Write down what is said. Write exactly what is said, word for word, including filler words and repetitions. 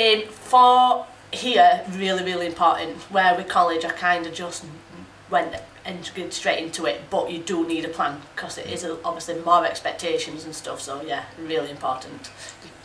Um, for here, really, really important. Where with college, I kind of just went and get straight into it, but you do need a plan because it is obviously more expectations and stuff. So yeah, really important.